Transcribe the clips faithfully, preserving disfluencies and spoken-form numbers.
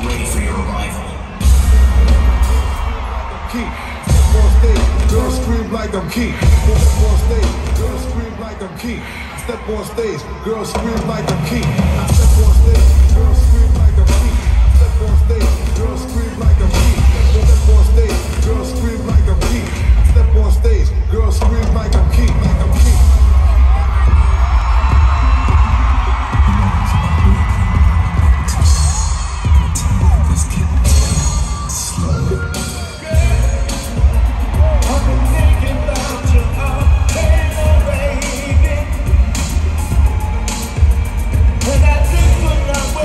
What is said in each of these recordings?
ready for your arrival. Key. Step on stage, girls scream like I'm key. Step on stage, girls scream like I'm key. Step on stage, girls scream like I'm key. I step on stage, girls scream like I'm key. Step on stage, girls scream like I'm key. Step on stage, girls scream like I'm key. Step on stage, girls scream like I'm key. Like I'm key. When I think when I'm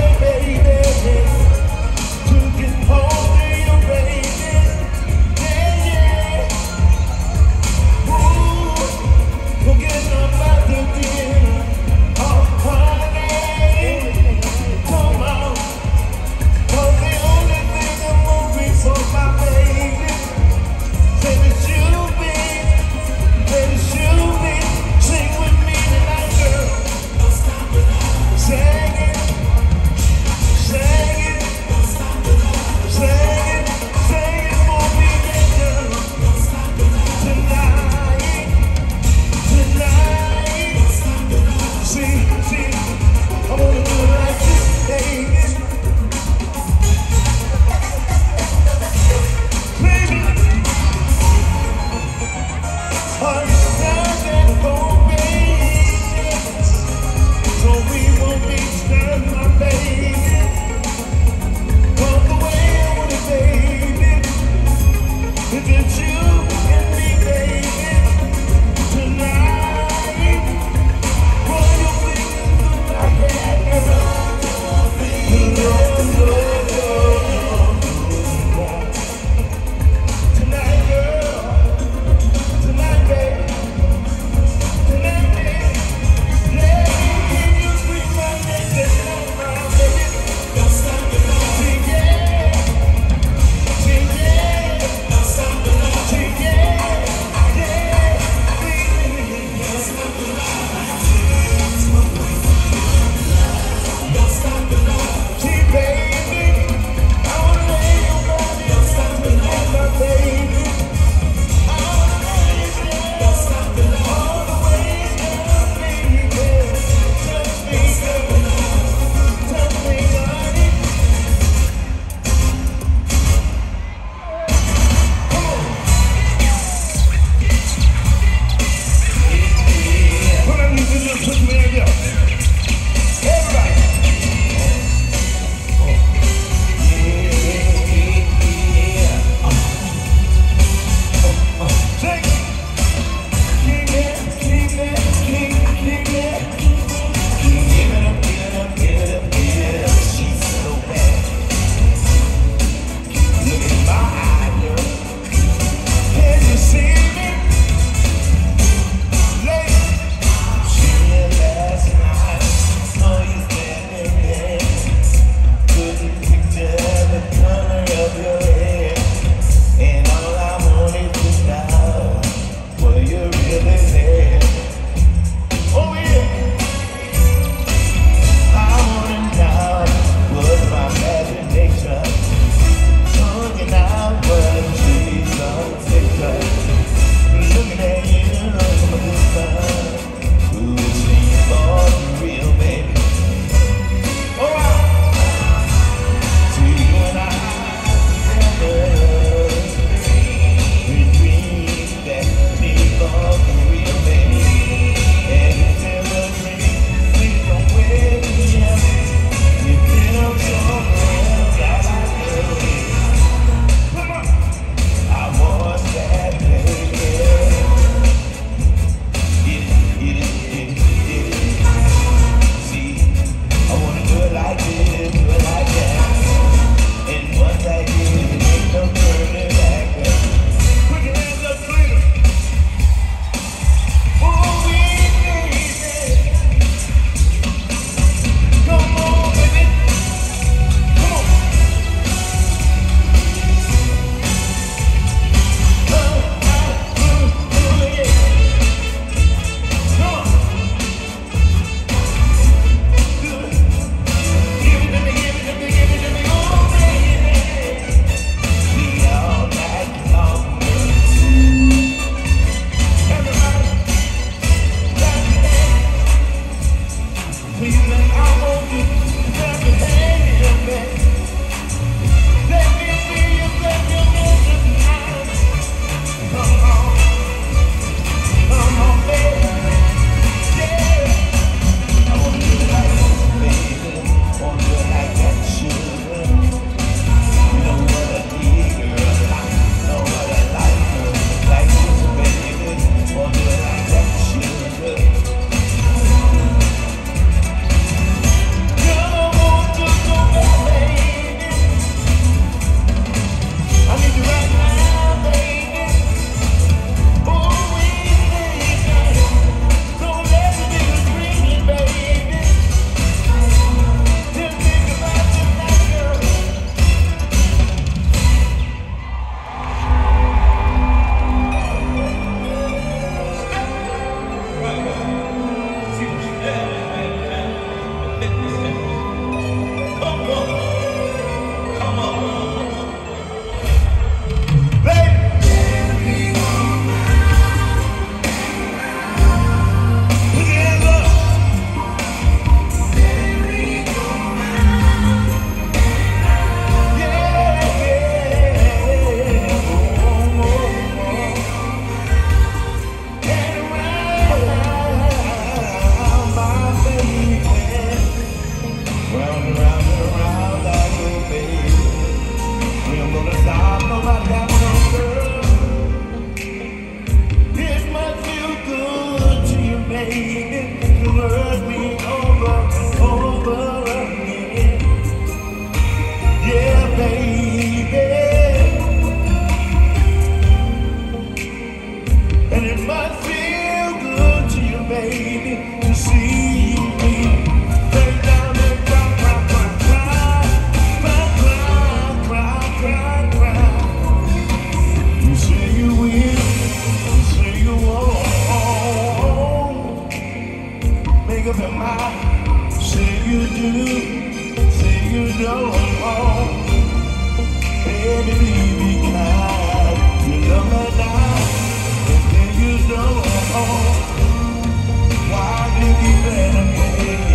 baby. And it must feel good to you, baby, to see me lay down and cry, cry, cry, cry, cry, cry, cry, cry. You say you will, you say you won't. Make up your mind, say you do, say you don't. Baby, please be kind. You love me now, and then you don't. Why do you keep letting me?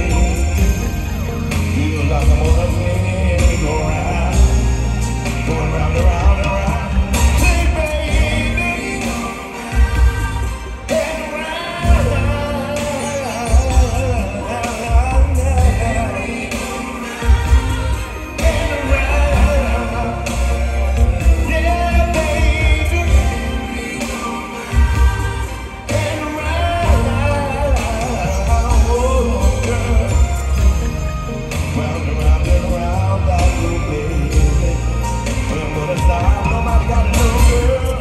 Feel like I'm on a merry-go-round, going round and round and round. Say, baby, and round, and around. Yeah, baby, and around. Oh, girl, round and round and round, I do, baby. When will it stop? Nobody got to know, girl.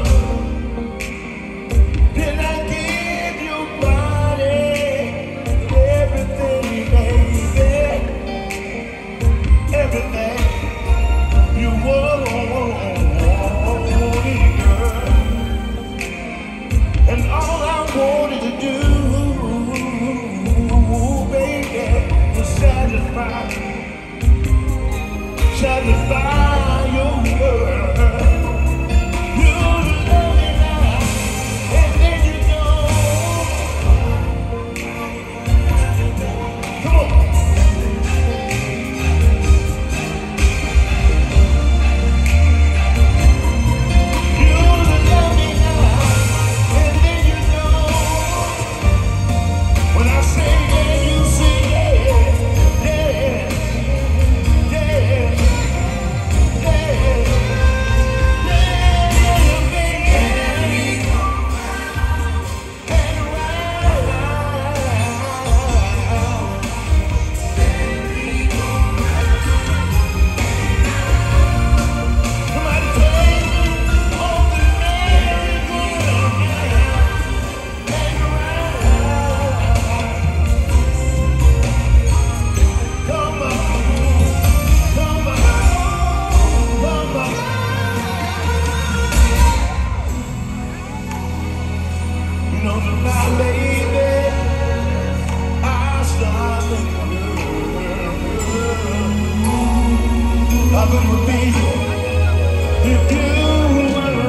Then I give you body, everything, baby, everything you want, girl. And all I wanted to do, baby, was satisfy, satisfy your girl. You love me now, and then you don't. Come on. You love me now, and then you don't. When I say yeah, you say yeah, yeah, yeah, yeah, yeah, baby. And around. Somebody take me on the merry-go-round and around. Come on, come on, come on. You know tonight, baby, I start thinking, how good it would be if you were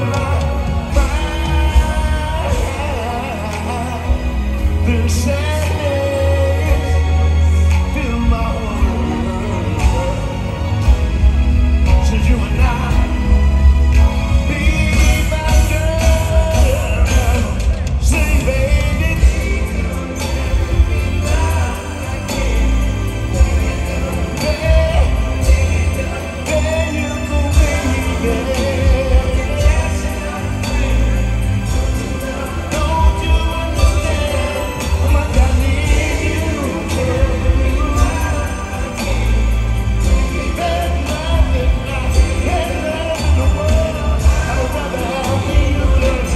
mine. Then sadness fill my world. Since you and I be my girl, say baby, there, there you go, baby. Don't you understand how much I need you? There's nothing, there's nothing in the world I would rather have than you.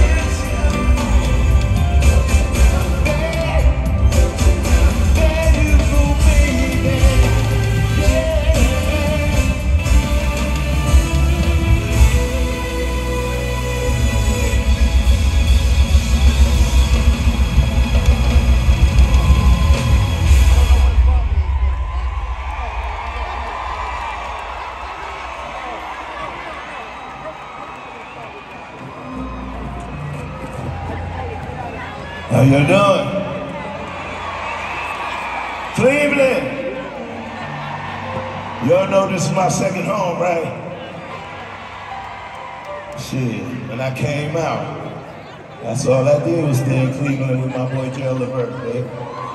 There, there you go, baby. Yeah. How you doing? Cleveland. Y'all know this is my second home, right? Shit, when I came out, that's all I did was stay in Cleveland with my boy Gerald Levert, baby.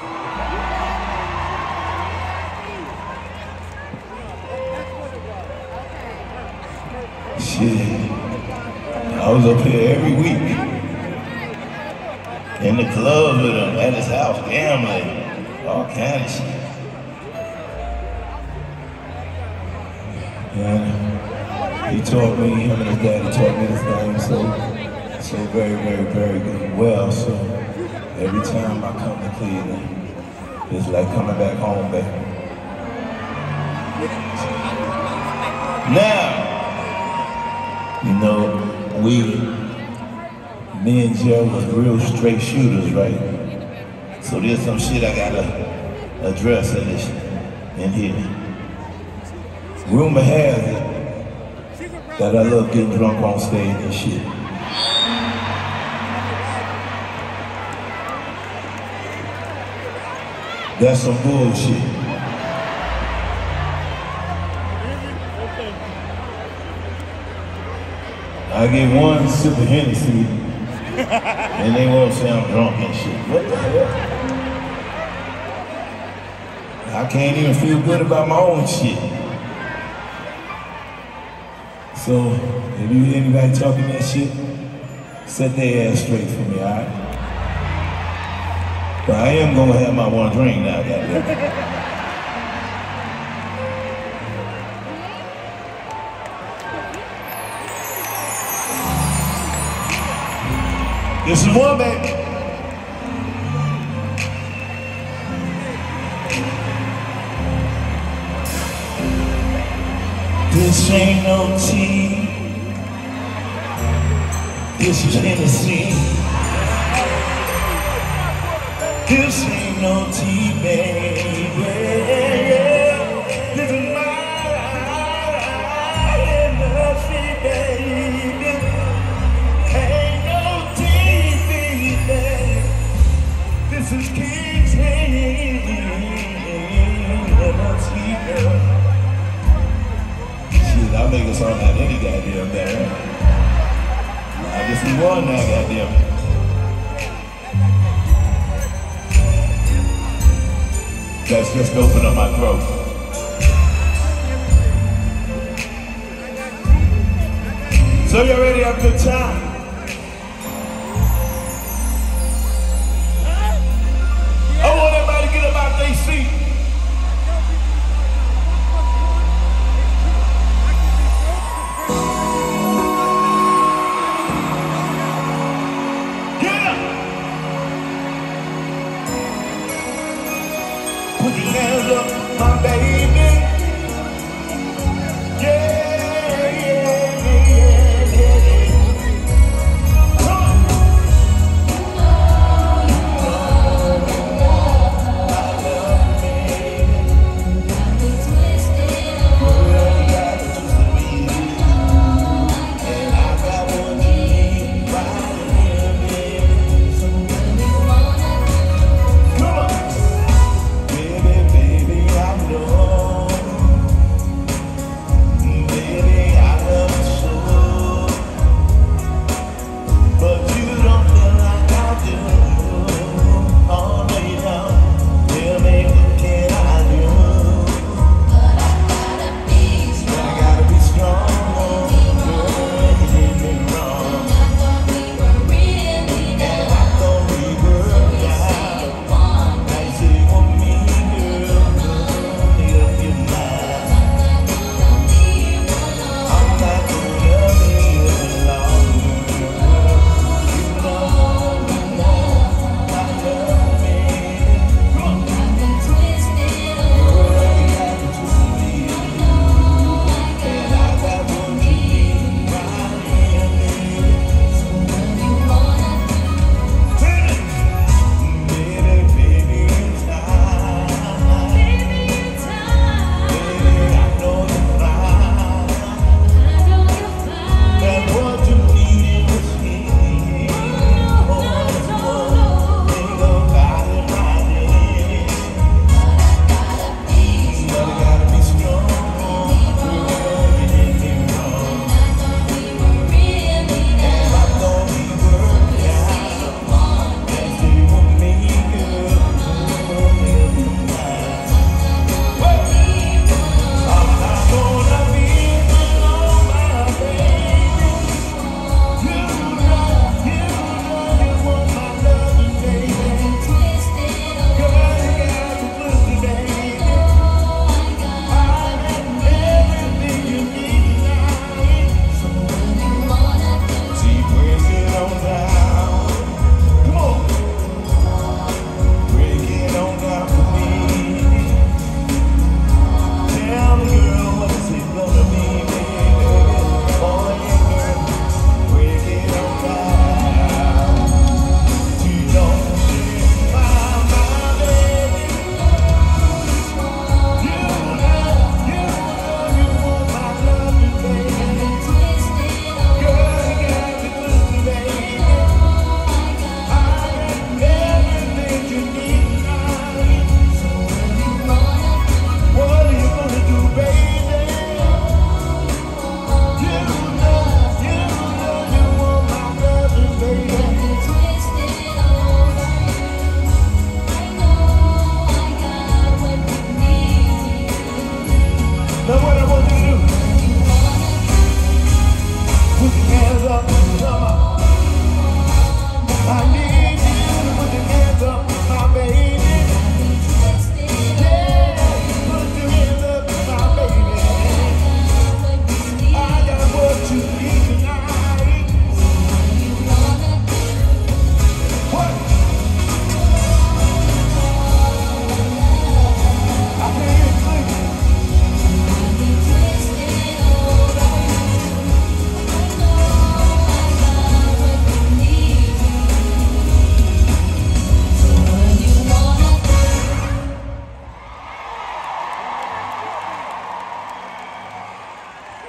Shit, I was up here every week. In the club with him, at his house, gambling, all kind of shit. Yeah. He taught me, him and his daddy taught me this game so, so very, very, very good. Well, so every time I come to Cleveland, it's like coming back home, baby. Now, you know, we, me and Joe was real straight shooters, right? So there's some shit I gotta address in this, in here. Rumor has it that I love getting drunk on stage and shit. That's some bullshit. I get one sip of Hennessy and they won't say I'm drunk and shit. What the hell? I can't even feel good about my own shit. So, if you hear anybody talking that shit, set their ass straight for me, alright? But I am gonna have my one drink now, goddamn. This is one, baby. This ain't no tea. This is Hennessy. This ain't no tea, baby. This is my Hennessy, baby. Ain't no tea, baby. This is King's Hennessy, girl. I'll make a song out any goddamn day. I just need one now, goddamn. Let's just open up my throat. So you ready to have a good time? I want everybody to get up out their seat. Put your hands up, my baby. Yeah, yeah, yeah, yeah, yeah. Come on. I love me. Got me twisted on. Got me twisted on. And I got one knee right here, baby. So when you wanna do, come on. Baby, baby, I know.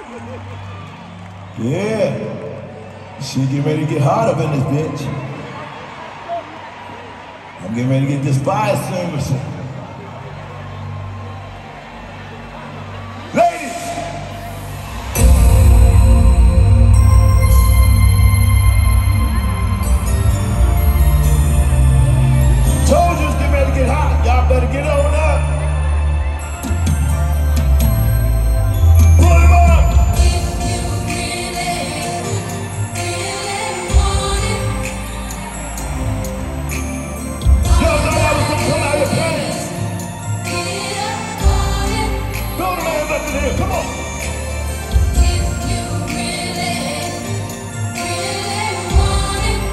Yeah. She getting ready to get hot up in this bitch. I'm getting ready to get despised soon. Ladies! Told you it's getting ready to get hot. Y'all better get on up. Come on. If you really, really want it,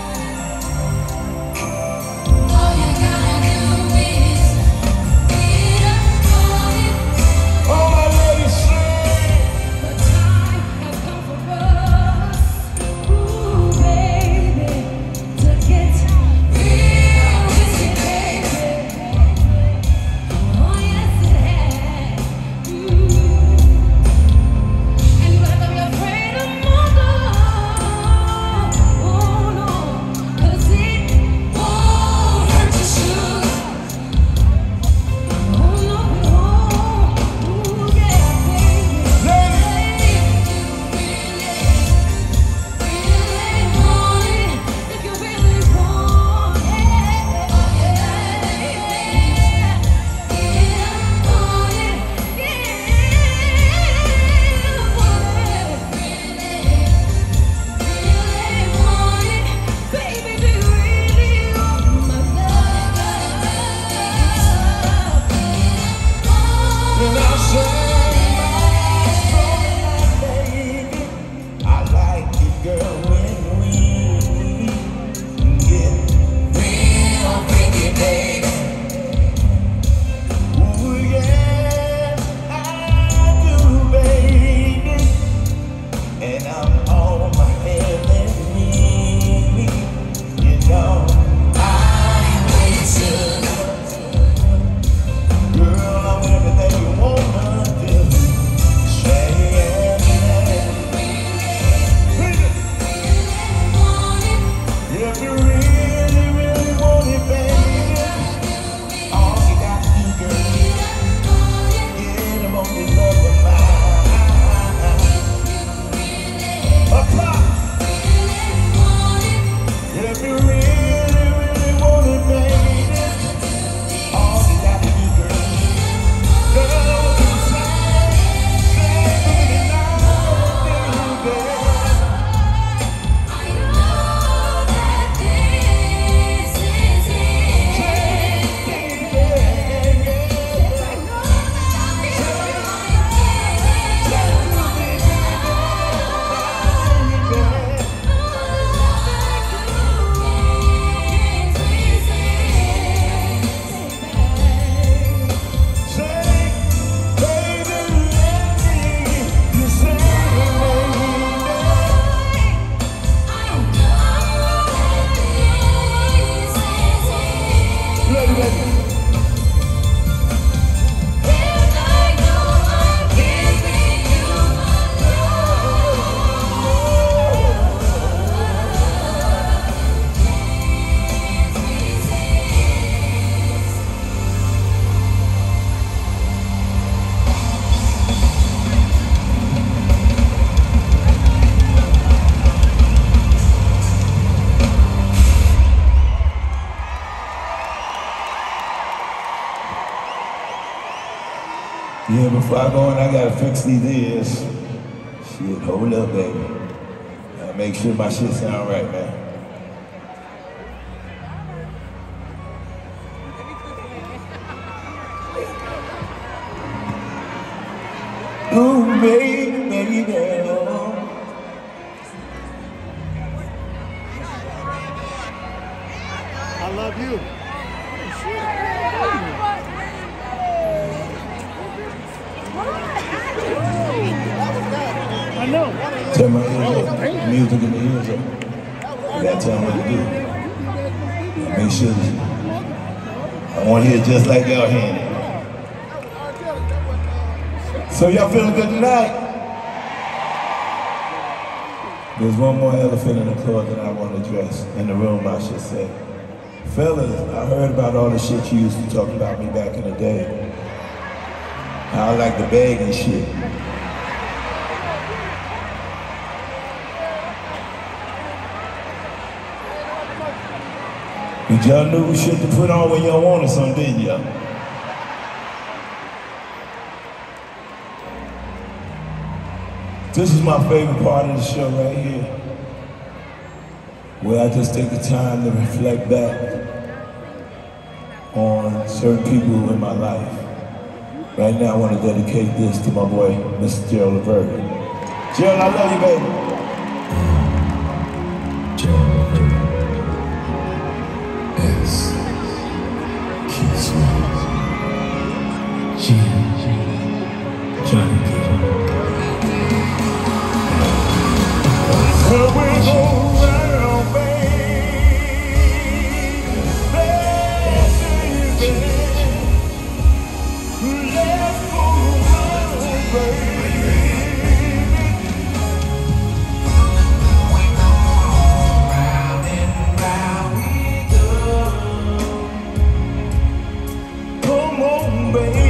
all you gotta do is get up on it. All my ladies sing. The time has come for us, ooh baby, to get real busy, baby. Oh yes it has. Yeah, before I go in, I gotta fix these ears. Shit, hold up, baby. Gotta make sure my shit sound right, man. Ooh, baby, baby. I love you. I know. Tell my ears up. Music in the ears up. You gotta tell them what to do. Make sure that I want to hear just like y'all hearing it. So y'all feeling good tonight? There's one more elephant in the club that I want to address, in the room I should say. Fellas, I heard about all the shit you used to talk about me back in the day. How I like the bag and shit. But y'all knew shit to put on when y'all wanted something, didn't y'all? This is my favorite part of the show right here, where I just take the time to reflect back on certain people in my life. Right now I want to dedicate this to my boy, Mister Gerald Levert. Gerald, I love you, baby. S. Keith G. Johnny Gill. Here we go round, baby, baby. Let's go round, baby. Round and round we go. Come on, baby.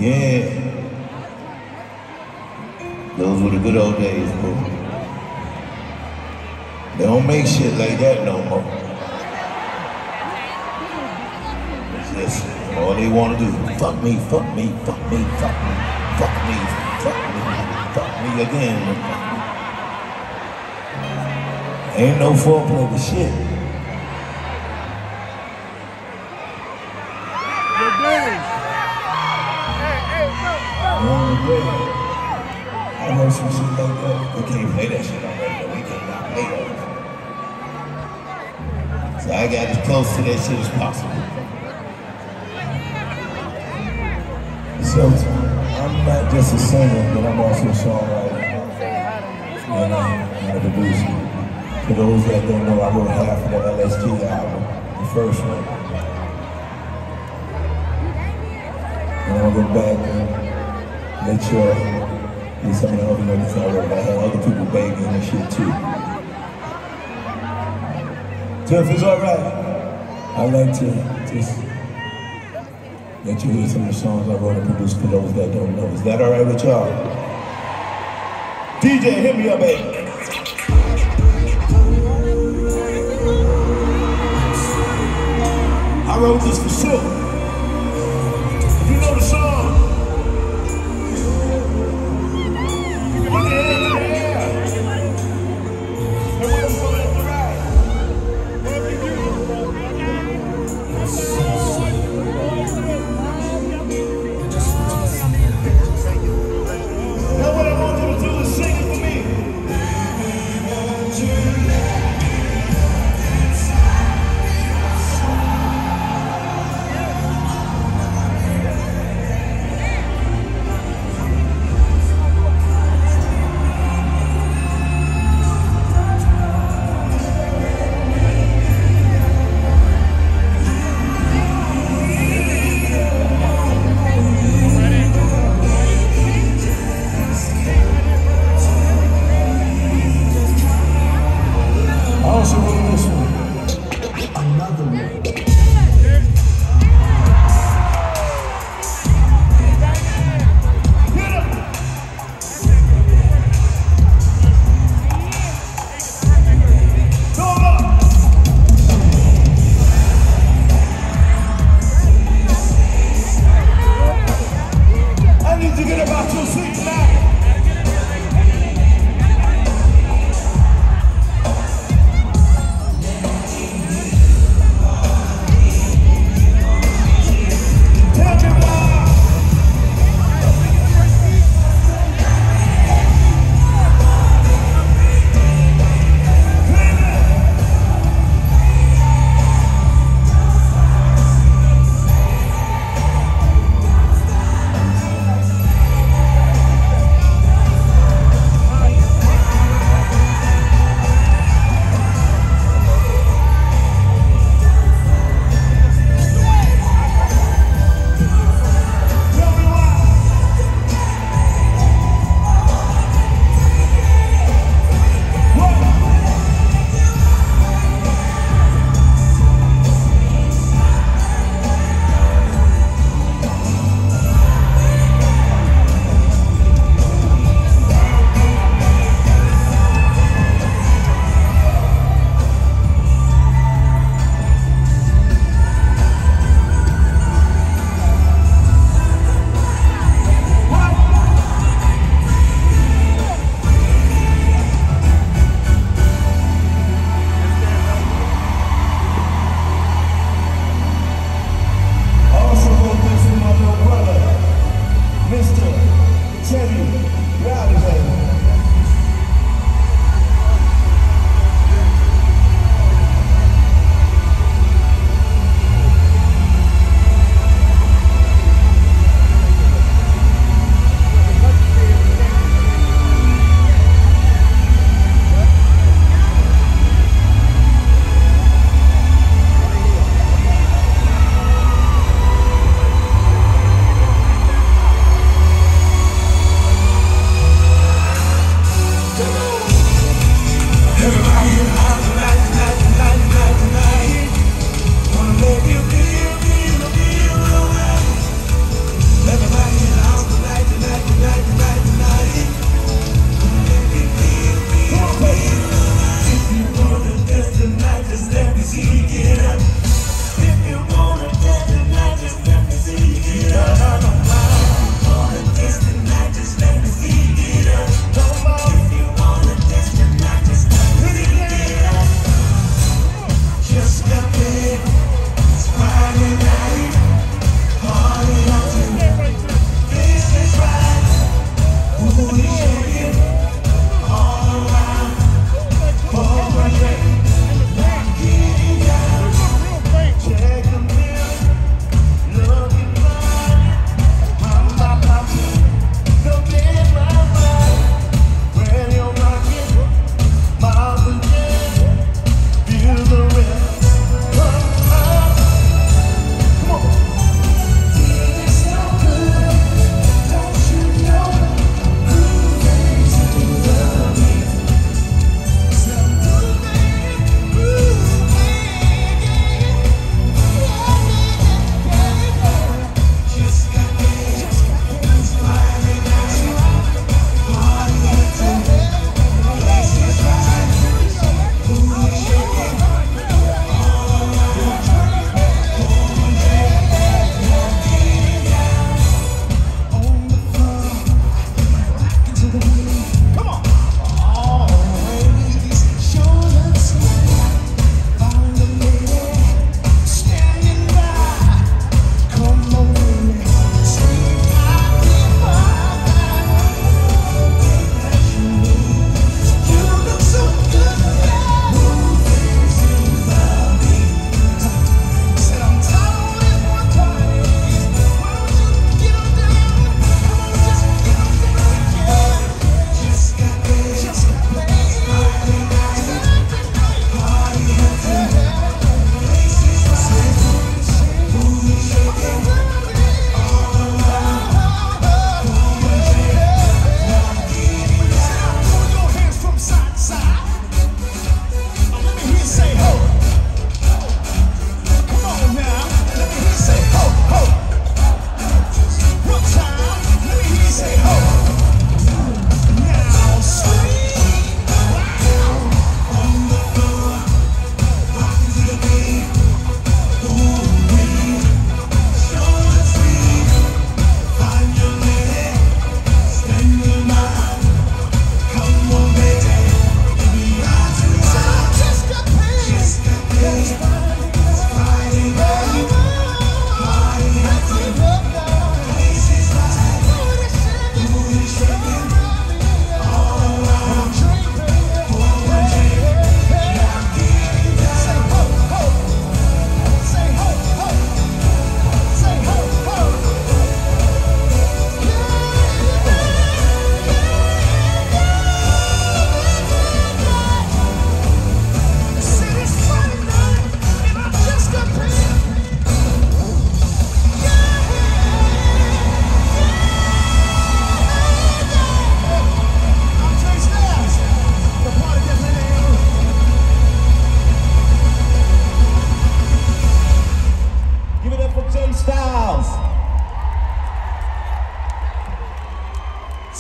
Yeah. Those were the good old days, bro. They don't make shit like that no more. It's just all they want to do. Fuck me, fuck me, fuck me, fuck me, fuck me, fuck me, fuck me again. Ain't no foreplay to shit. I know some shit like that. We can't play that shit on radio. We cannot play that. So I got as close to that shit as possible. So I'm not just a singer, but I'm also a songwriter. And I'm a producer. For those that don't know, I wrote half of the L S G album, the first one. And I'll go back and make sure there's some of the other notes I wrote. I had other people begging and shit too. So if it's alright, I'd like to just let you hear some of the songs I wrote and produced for those that don't know. Is that alright with y'all? D J, hit me up, baby. I wrote this for sure. You know the song. Put your hands in the air. And we'll go left to right. Now what I want you to do is sing it for me. I also wrote this one. Another one. I need to get about two seats now.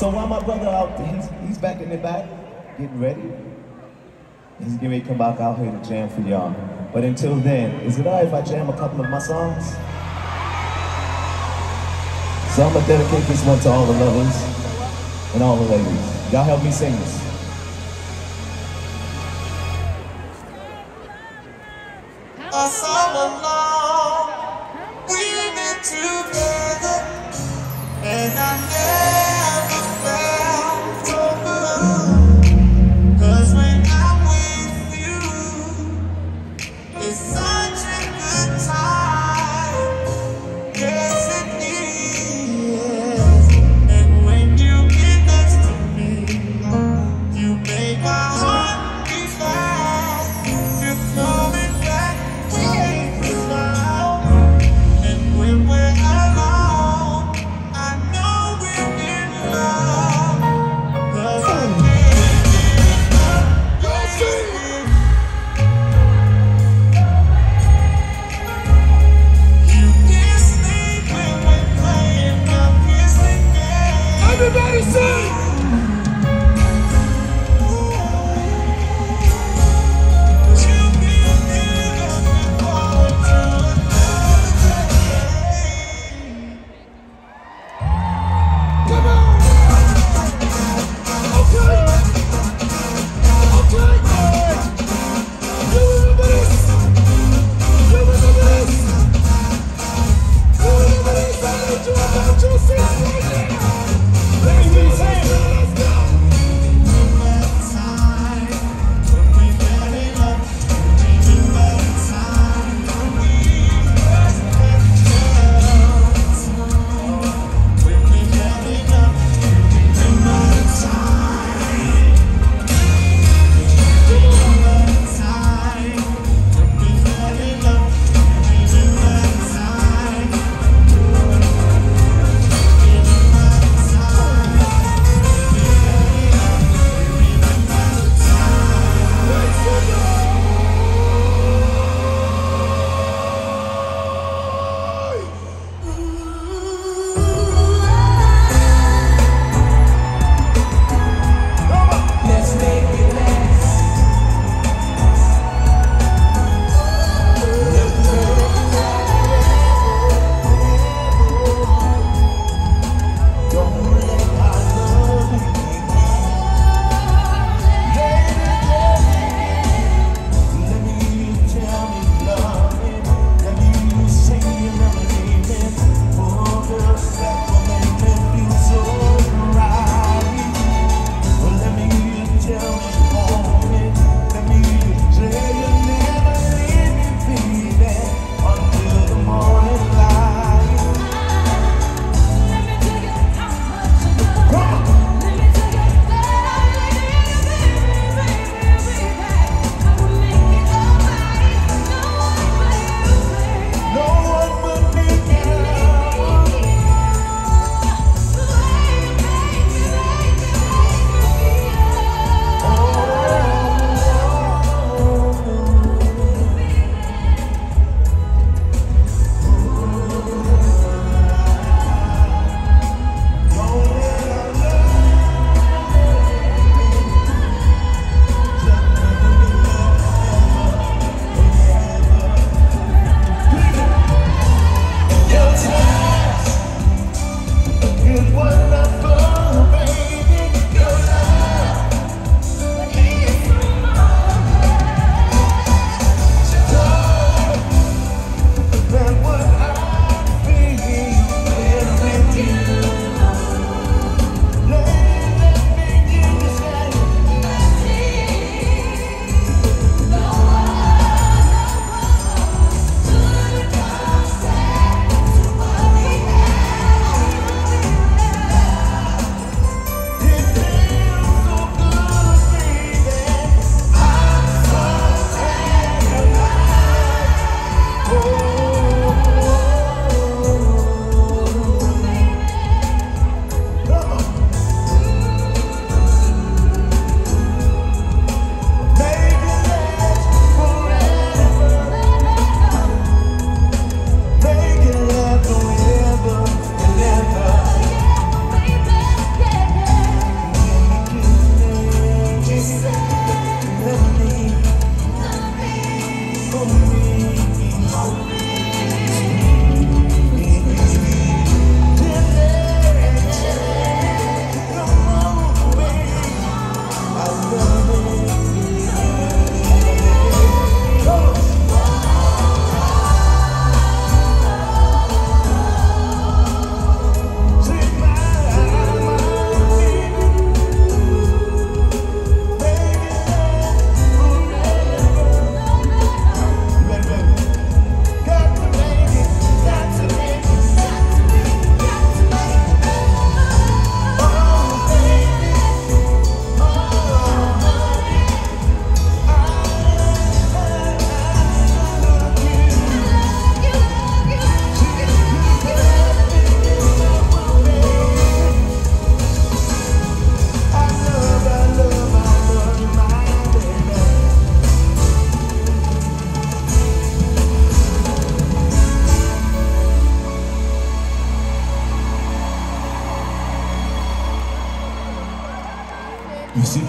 So while my brother out, he's, he's back in the back, getting ready. He's getting ready to come back out here to jam for y'all. But until then, is it all right if I jam a couple of my songs? So I'm gonna dedicate this one to all the lovers and all the ladies. Y'all help me sing this. For so long, we've been together, and I never felt so good. 'Cause when I'm with you, it's such a good time. Yes, it is. And when you get next to me, you make my heart beat fast. You're coming back. And when we're alive.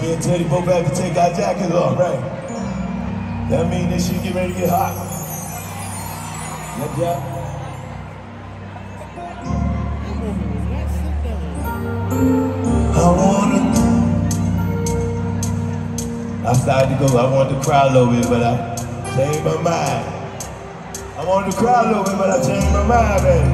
Me and Teddy both have to take our jackets off, right? That means this shit get ready to get hot. Yep, yep. I wanna. I started to go, I wanted to cry a little bit, but I changed my mind. I wanted to cry a little bit, but I changed my mind, baby.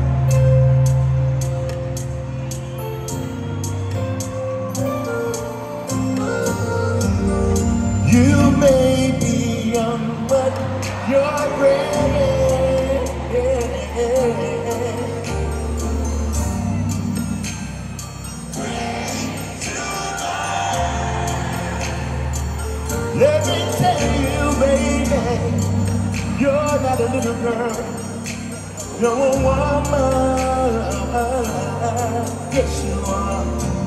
You may be young, but you're ready. Let me tell you, baby, you're not a little girl, you're a woman. Yes, you are.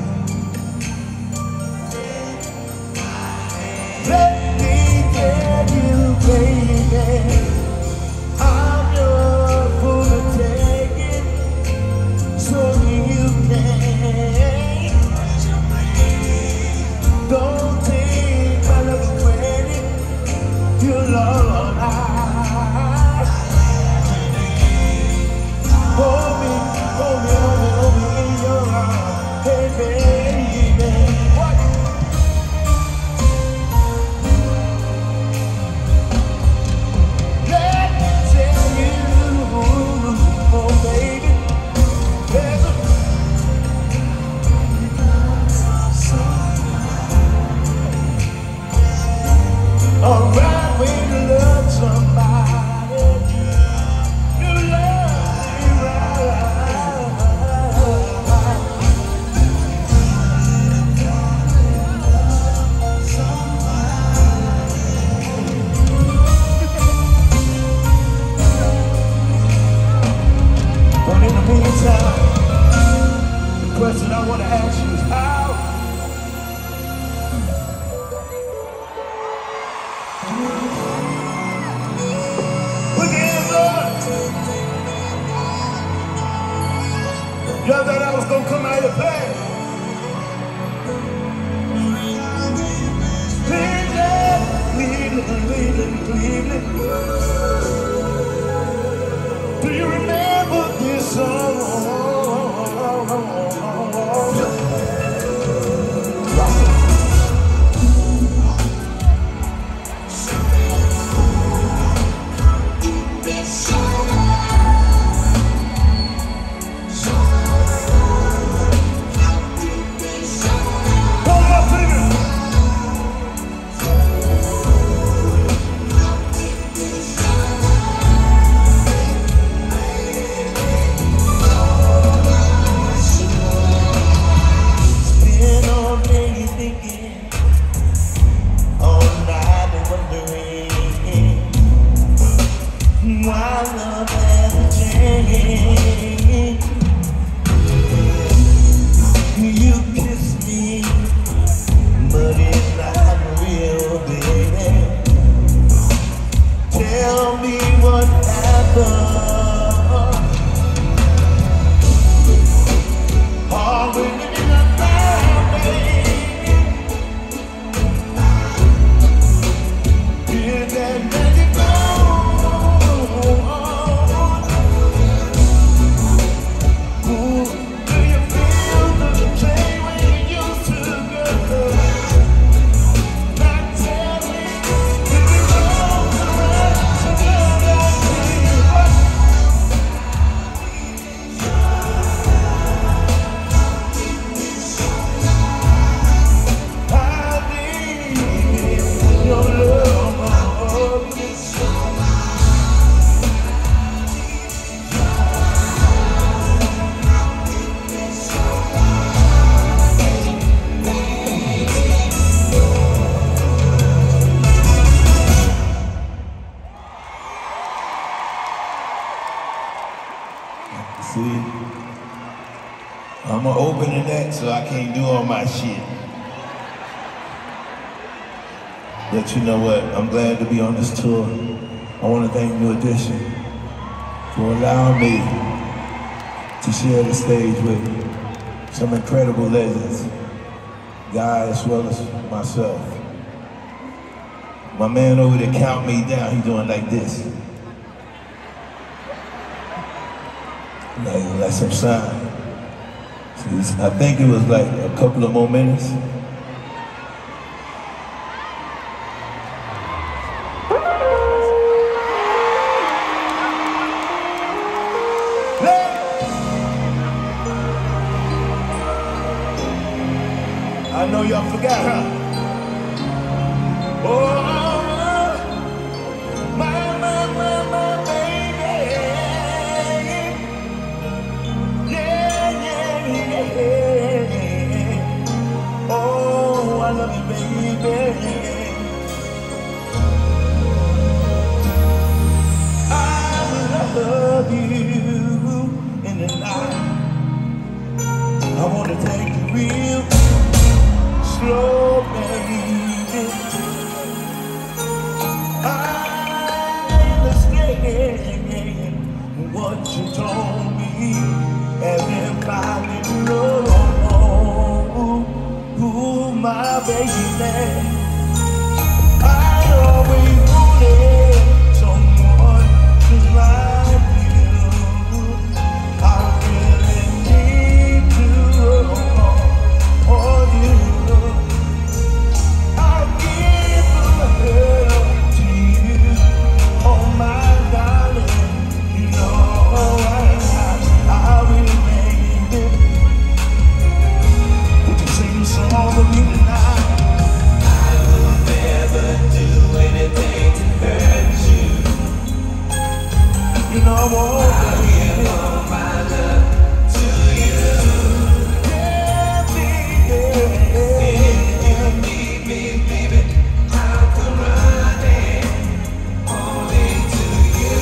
Let me tell you, baby, I'm your fool to take it, so you can. Don't take my love for granted, you'll all hide. Hold me, hold me, hold me, hold me in your arms, hey baby. What? Alright, when you love somebody, you love me right. But in the meantime, the question I want to ask you is how? Y'all thought I was gonna come out here playing. Cleveland, Cleveland, Cleveland, Cleveland. Do you remember this song? See, I'm open to that, so I can't do all my shit. But you know what? I'm glad to be on this tour. I want to thank New Edition for allowing me to share the stage with some incredible legends. God as well as myself. My man over there count me down, he's doing like this. Like, like some sign. I think it was like a couple of more minutes. I know y'all forgot, huh? Oh, my, my, my, my baby. Yeah, yeah, yeah. Oh, I love you, baby. I love you in the night. I wanna take you real slow, baby. I understand what you told me, and if I didn't know who my baby, I always wanted someone just like you. I really need to hold you. I'll give the world to you, oh my darling. You know I, I will make it. Would you sing a song for me tonight? I will never do anything to hurt you. You know I won't. I give all my love to you. Yeah, baby. If you need me, baby, I'll come running only to you.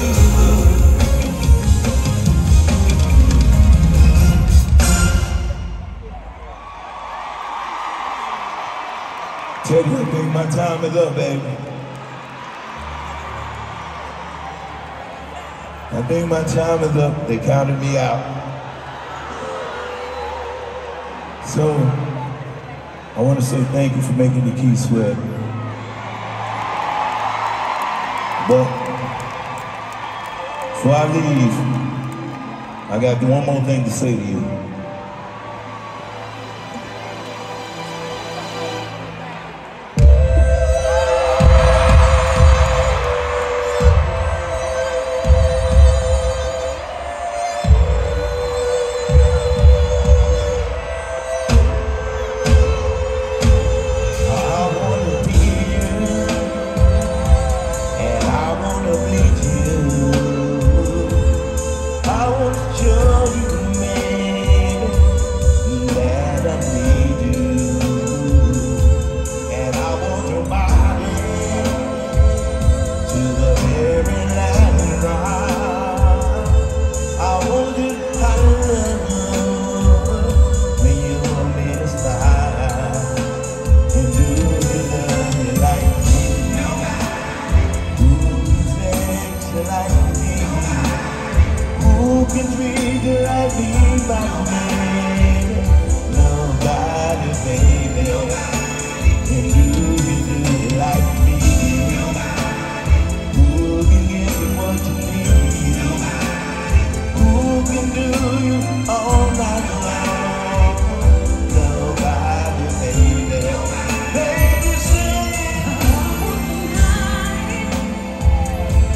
Tell you, I think my time is up, baby. I think my time is up. They counted me out. So, I want to say thank you for making the key sweat. But, before I leave, I got one more thing to say to you.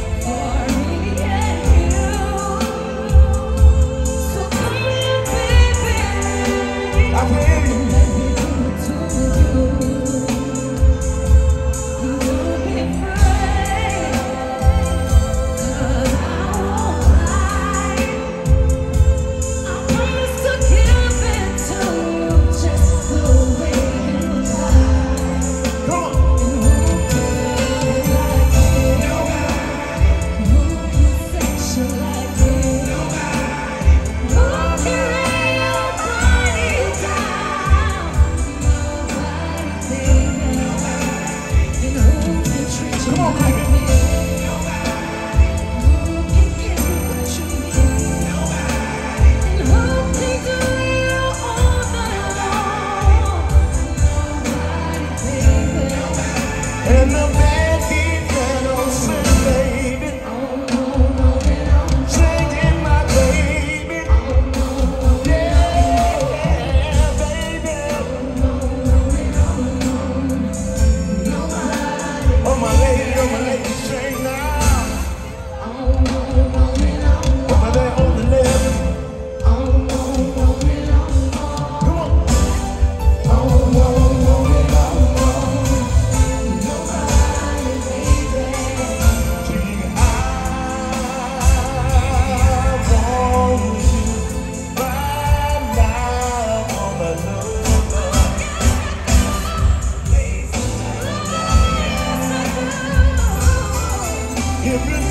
So come here, baby. Every